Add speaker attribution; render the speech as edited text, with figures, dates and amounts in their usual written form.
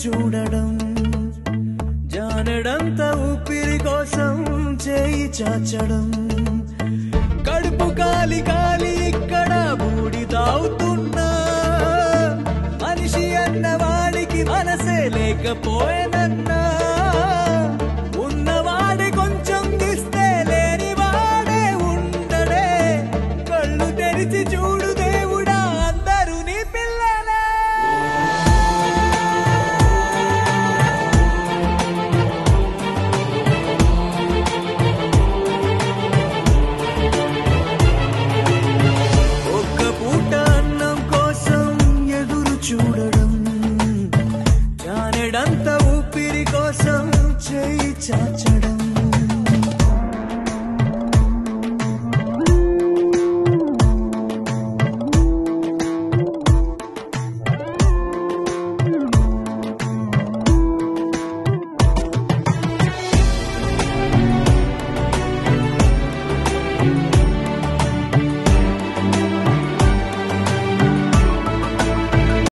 Speaker 1: చూడడం జానడంత ఊపిరి కోసం చేయి చాచడం కడుపు కాలి కాలి ఇక్కడ బూడి తాగుతున్నా మనిషి అన్నవాడికి మనసే లేకపోయినా